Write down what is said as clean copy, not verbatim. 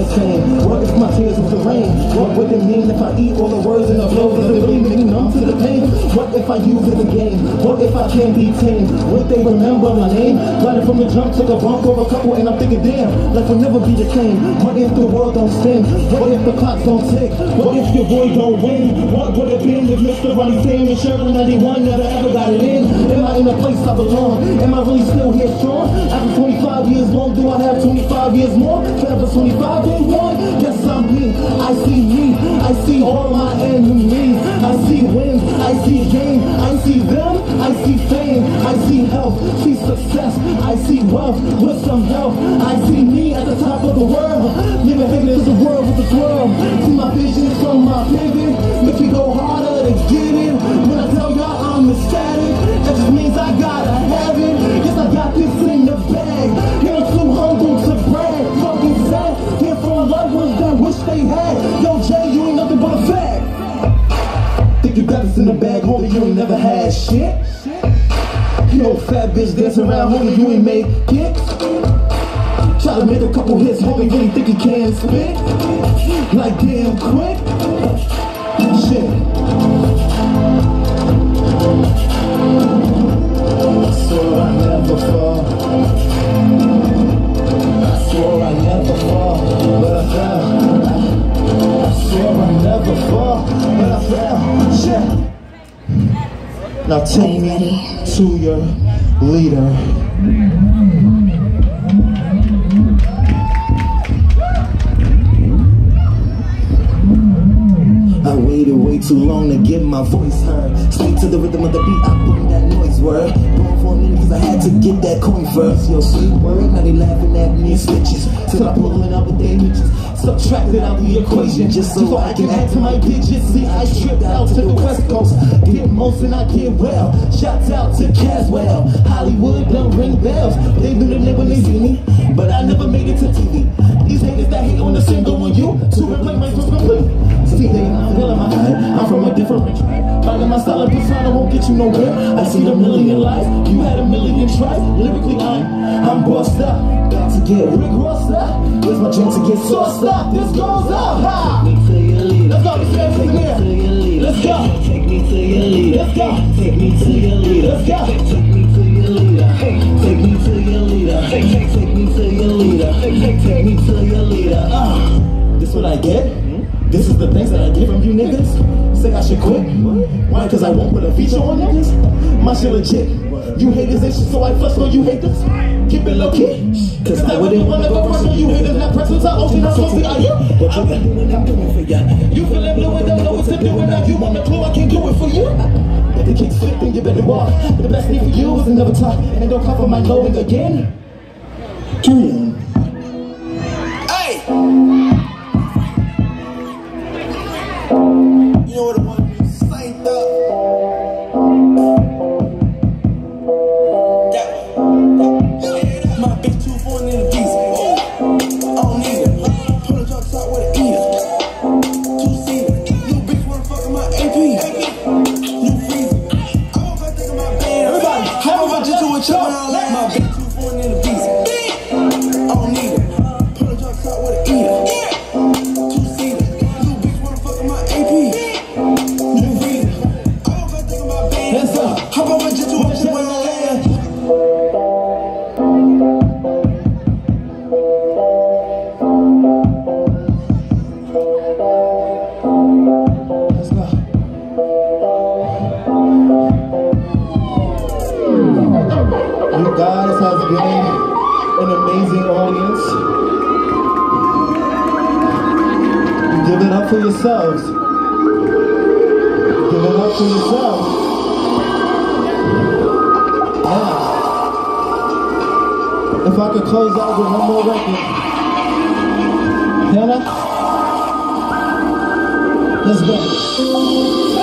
the same? What if my tears was the rain? What would it mean if I eat all the words and the blows? Does it really make me numb to the pain? What if I use it again? What if I can't be tamed? Would they remember my name? Running from the jump, took a bump over a couple, and I'm thinking, damn, life will never be the same. What if the world don't spin? What if the clocks don't tick? What if your boy don't win? What would it been if Mr. Ronnie Sam and Sherman 91 never ever got it in? Am I in a place I belong? Am I really still here strong? After 25 years long, do I have 25 years more? Forever 25 days long? Yes, I'm me. I see me. I see all my enemies. I see wins. I see gain. I see them. I see fame. I see health. See success. I see wealth with some help. I see me at the top of the world. Living bigger than the world with a twirl. See my vision from my pivot. If we go harder, they get it. When I tell y'all I'm ecstatic, that just means I gotta have it. Yes, I got this in the bag. And I'm too humble to brag. Fucking sad. Hear from loved ones that wish they had. Yo, Jay, you ain't nothing but a fact. Think you got this in the bag, homie, you ain't never had shit. You old fat bitch dancing around, homie, you ain't make kicks. Try to make a couple hits, homie, really think you can spit? Like damn quick? Shit. I swore I never fall. I swore I never fall, but I fell. I swore I never fall, but I fell. Shit. Now take me to your leader. I waited way too long to get my voice heard. Straight to the rhythm of the beat, I bring that noise word. Going for a minute cause I had to get that coin first. Yo, sweet word, now they laughing at me and switches. Till I pull it out with their niches. Subtracted out the equation just so I can add to my digits. See, I stripped out to the West Coast. Get most and I get well. Shouts out to Caswell. Hollywood don't ring bells. They knew the name when they see me, but I never made it to TV. These haters that hate on the single on you, to replay my first complete. See, they not feeling my head. I'm from a different range. Finding my style of persona won't get you nowhere. I see a million lies. You had a million tries. Lyrically, I'm bossed up. Got to get Rick Ross up. Here's my chance to get sauced up. This goes up. Ha! Take me to your leader. Let's go. Take me to your leader. Let's go. Take me to your leader. Let's go. Take me to your leader. Let's go. Take me to your leader. Take me to your leader. Take me to your leader. Take me to your leader. This what I get? This is the things that I get from you niggas. Say I should quit. Why? Cause I won't put a feature on niggas. My shit legit. You haters ain't shit, so I flush on you haters. Keep it low key. Cause I wouldn't wanna go rush on you haters. Not presents are ocean, I'm supposed to are you? What you been doing, I'm doing for ya. You feeling blue and don't know what to do. And now you want a clue, I can't do it for you. If the kicks flip, then you better walk. The best thing for you is to never talk. And don't cover my loading again. Julian. Hey! You know what I want to be synced up. My bitch 2 4 in the beast. I don't need it. Pull a truck top with an eater. 2-seater. You bitch wanna fuck with my AP. You freezer. I won't go think of my band. Everybody, how about you to a chop? My bitch 2 4 in the beast. I don't need it. Pull a truck top with an eater. 2-seater. You bitch wanna fuck with my AP. How about we just do it when I land? Let's go. You guys have been an amazing audience. Give it up for yourselves. Give it up for yourselves. If I could close out with one more record. Can I? Let's go.